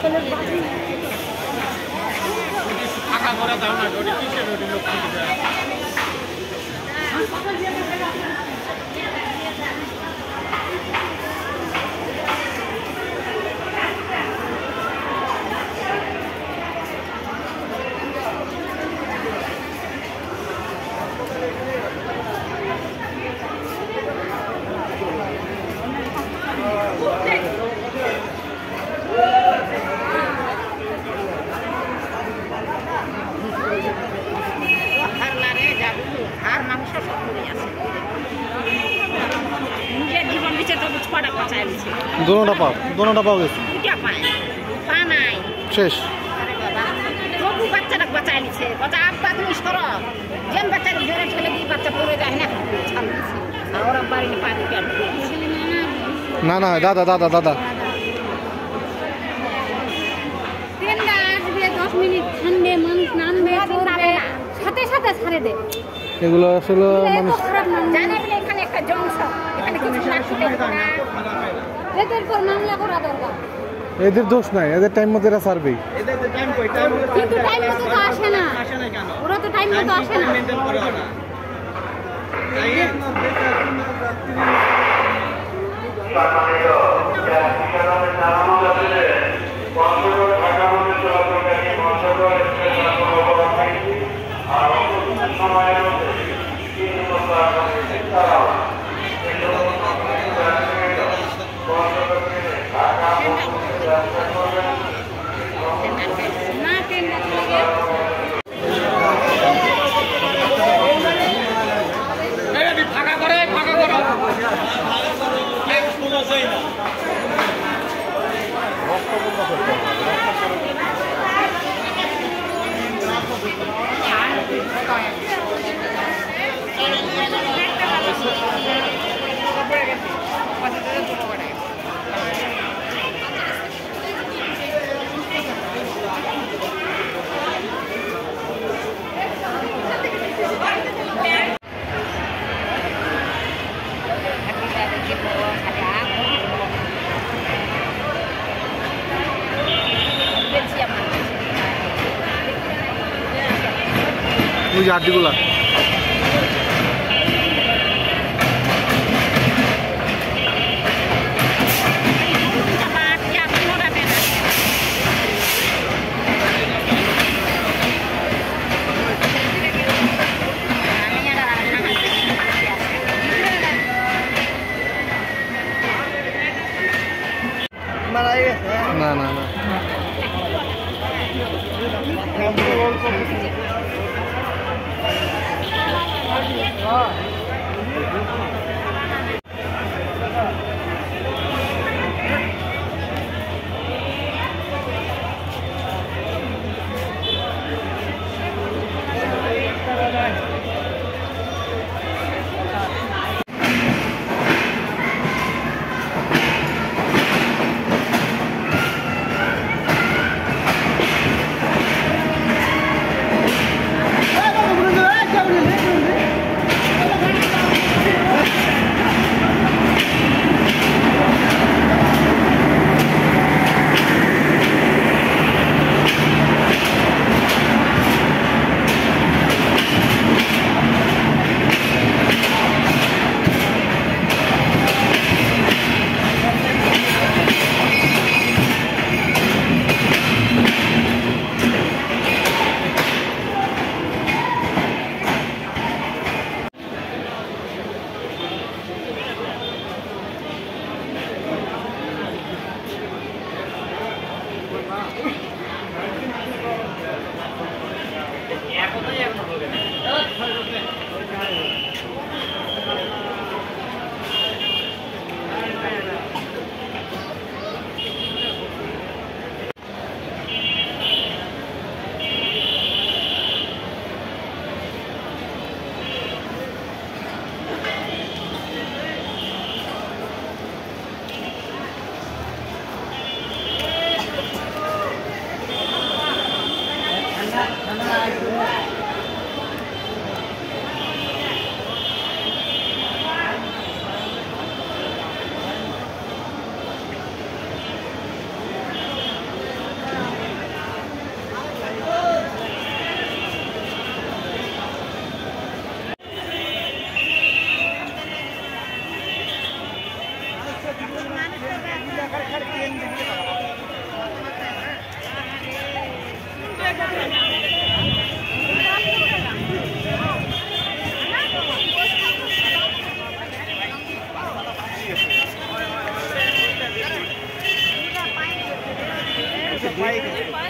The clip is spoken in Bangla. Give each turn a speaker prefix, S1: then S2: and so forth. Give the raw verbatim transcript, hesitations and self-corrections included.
S1: ফাঁকা করে দাও না, ওটি কিসের ওটি লোক
S2: दोनों पाओ दोनों पाओगे शेष
S3: बच्चा बचा लीजिए बच्चा आप बात नहीं करो जन बच्चा जोरे चलेगी बच्चा पूरे जाए ना और अब बारी पानी क्या
S2: ना ना दादा दादा दादा
S4: ट्रेन दा আসবে দশ মিনিট ঠান্ডে মানুষ নামবে চড়বে সাথে সাথে ছাড়ে দে
S2: এগুলো আসলে মানুষ
S3: জানে বলে এখানে একটা জংশন এখানে কিছু না শুনে না
S4: এদের পর মামলা করা দরকার
S2: এদের দোষ নাই এদের টাইম মতো এরা সার্ভে
S1: এদের তো টাইম কই টাইম
S4: কিন্তু টাইম মতো তো আসে না
S1: আসে না কেন
S4: ওরা তো টাইম মতো আসে না
S1: মেইনটেইন করে না
S4: না ট্রেন না চলে গেছে
S1: ফাঁকা করে ফাঁকা করো এক কোনো চাই না
S2: ওই আড্ডিগুলা না না না
S1: বাইক